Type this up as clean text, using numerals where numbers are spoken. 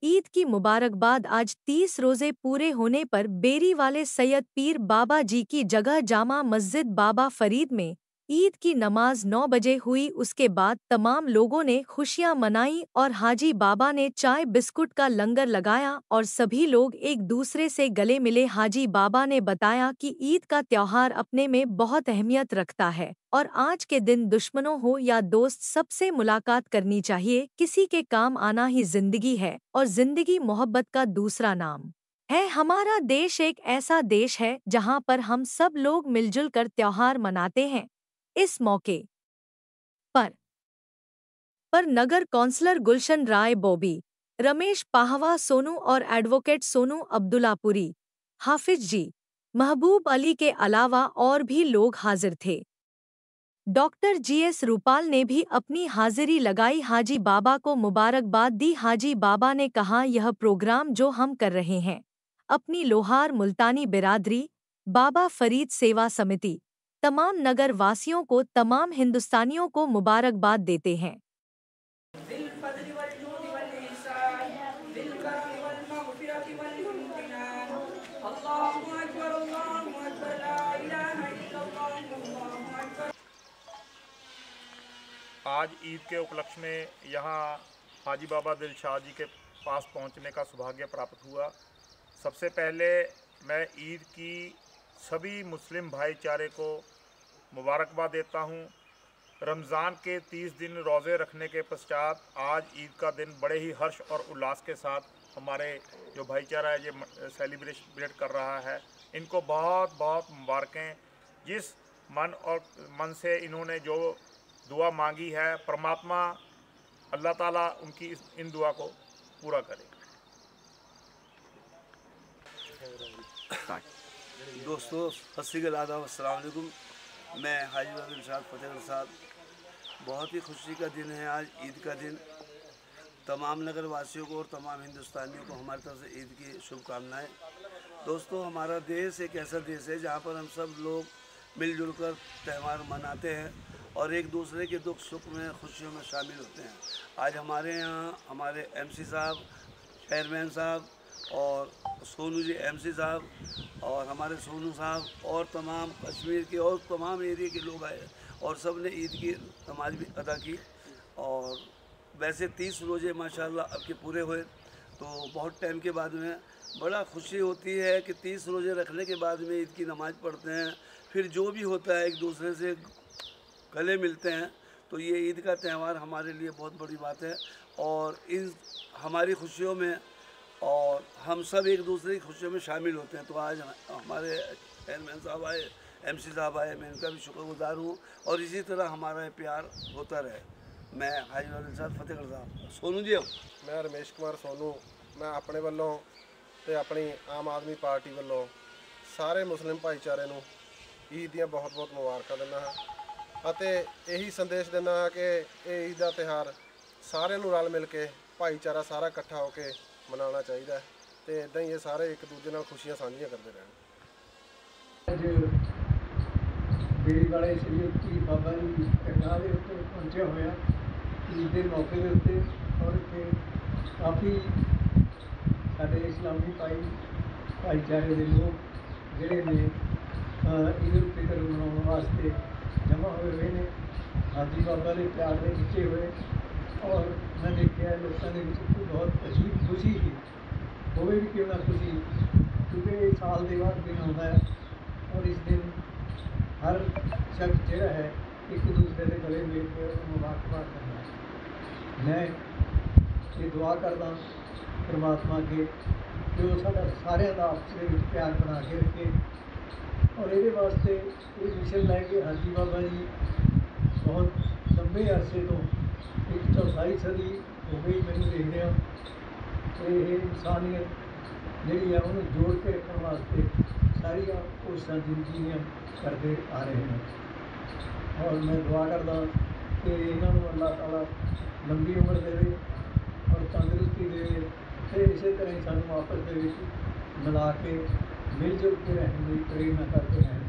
ईद की मुबारकबाद। आज 30 रोजे पूरे होने पर बेरी वाले सैयद पीर बाबा जी की जगह जामा मस्जिद बाबा फरीद में ईद की नमाज 9 बजे हुई। उसके बाद तमाम लोगों ने खुशियां मनाई और हाजी बाबा ने चाय बिस्कुट का लंगर लगाया और सभी लोग एक दूसरे से गले मिले। हाजी बाबा ने बताया कि ईद का त्योहार अपने में बहुत अहमियत रखता है और आज के दिन दुश्मनों हो या दोस्त सबसे मुलाकात करनी चाहिए। किसी के काम आना ही जिंदगी है और जिंदगी मोहब्बत का दूसरा नाम है। हमारा देश एक ऐसा देश है जहां पर हम सब लोग मिलजुल कर त्योहार मनाते हैं। इस मौके पर नगर कौंसलर गुलशन राय बॉबी, रमेश पाहवा सोनू और एडवोकेट सोनू अब्दुल्लापुरी, हाफिज जी, महबूब अली के अलावा और भी लोग हाजिर थे। डॉक्टर जीएस रूपाल ने भी अपनी हाजिरी लगाई। हाजी बाबा को मुबारकबाद दी। हाजी बाबा ने कहा, यह प्रोग्राम जो हम कर रहे हैं अपनी लोहार मुल्तानी बिरादरी, बाबा फरीद सेवा समिति, तमाम नगर वासियों को, तमाम हिंदुस्तानियों को मुबारकबाद देते हैं। आज ईद के उपलक्ष्य में यहाँ हाजी बाबा दिलशाद जी के पास पहुँचने का सौभाग्य प्राप्त हुआ। सबसे पहले मैं ईद की सभी मुस्लिम भाईचारे को मुबारकबाद देता हूँ। रमज़ान के 30 दिन रोज़े रखने के पश्चात आज ईद का दिन बड़े ही हर्ष और उल्लास के साथ हमारे जो भाईचारा है ये सेलिब्रेट कर रहा है। इनको बहुत बहुत मुबारकें। जिस मन से इन्होंने जो दुआ मांगी है, परमात्मा अल्लाह ताला उनकी इन दुआ को पूरा करे। दोस्तों अस्सलाम वालेकुम। मैं हाजी बाबा दिलशाद फतेहगढ़ साहब। बहुत ही खुशी का दिन है आज, ईद का दिन। तमाम नगर वासियों को और तमाम हिंदुस्तानियों को हमारी तरफ से ईद की शुभकामनाएं। दोस्तों, हमारा देश एक ऐसा देश है जहाँ पर हम सब लोग मिलजुल कर त्यौहार मनाते हैं और एक दूसरे के दुख सुख में, खुशियों में शामिल होते हैं। आज हमारे यहाँ हमारे एमसी साहब, चेयरमैन साहब और सोनू जी एमसी साहब और हमारे सोनू साहब और तमाम कश्मीर के और तमाम एरिया के लोग आए और सब ने ईद की नमाज भी अदा की। और वैसे 30 रोज़े माशाल्लाह अब के पूरे हुए, तो बहुत टाइम के बाद में बड़ा खुशी होती है कि 30 रोज़े रखने के बाद में ईद की नमाज़ पढ़ते हैं। फिर जो भी होता है एक दूसरे से गले मिलते हैं। तो ये ईद का त्यौहार हमारे लिए बहुत बड़ी बात है और इन हमारी खुशियों में और हम सब एक दूसरे की खुशियों में शामिल होते हैं। तो आज हमारे चेयरमैन साहब आए, एमसी साहब आए, मैं इनका भी शुक्रगुजार हूँ और इसी तरह हमारा प्यार होता रहे। मैं हाजी बाबा दिलशाद फतेहगढ़ साहब। सोनू जी, मैं रमेश कुमार सोनू, मैं अपने वालों ते अपनी आम आदमी पार्टी वालों सारे मुस्लिम भाईचारे नूं ईद ਦੀਆਂ बहुत मुबारकां दिंदा ਹਾਂ ਅਤੇ ਇਹੀ ਸੰਦੇਸ਼ ਦਿੰਦਾ ਹਾਂ ਕਿ ਇਹ ਈਦ ਦਾ ਤਿਉਹਾਰ ਸਾਰਿਆਂ ਨੂੰ ਰਲ ਮਿਲ ਕੇ ਭਾਈਚਾਰਾ ਸਾਰਾ ਇਕੱਠਾ ਹੋ ਕੇ ਮਨਾਉਣਾ ਚਾਹੀਦਾ ਤੇ ਇਦਾਂ ਹੀ ਇਹ ਸਾਰੇ ਇੱਕ ਦੂਜੇ ਨਾਲ ਖੁਸ਼ੀਆਂ ਸਾਂਝੀਆਂ ਕਰਦੇ ਰਹਿਣ। ਅੱਜ ਬੇਰੀ ਵਾਲੇ ਸ੍ਰੀ ਬਾਬਾ ਜੀ ਦਰਗਾਹ ਦੇ ਉੱਤੇ ਪਹੁੰਚਿਆ ਹੋਇਆ ਈਦ ਦੇ ਮੌਕੇ ਦੇ ਉੱਤੇ ਔਰ ਇੱਥੇ ਕਾਫੀ ਸਾਡੇ ਇਸਲਾਮੀ ਭਾਈਚਾਰੇ ਦੇ ਲੋਕ ਜਿਹੜੇ ਨੇ ईद उल फितर मनाने वास्ते जमा हुए ने। हाजी बाबा ने प्यार में खिंचे हुए और मैं देखा लोगों के बहुत अजीब खुशी थी। होवे भी क्यों ना खुशी, क्योंकि साल के बाद दिन आता है और इस दिन हर शख्स जो है एक दूसरे के गले मिल के मुबारकबाद करना है। मैं ये दुआ करदा परमात्मा के जो साडा सारिਆਂ ਦਾ आपस में प्यार बना के रखे और ये वास्ते ये मिशन लैके हाजी बाबा जी बहुत लंबे अरसे तो एक चौथाई सदी हो गई मैंने देख रहा। तो ये इंसानियत जी है उन्हें जोड़ के रखने वास्ते सारिया कोशिशें जिंदगी करते आ रहे हैं और मैं दुआ करदा कि इन्होंने अल्लाह ताला लंबी उम्र दे और तंदुरुस्ती दे। तो इस तरह ही सानू आपस के मिला के मिलजुल के रहने की प्रेरणा करते हैं।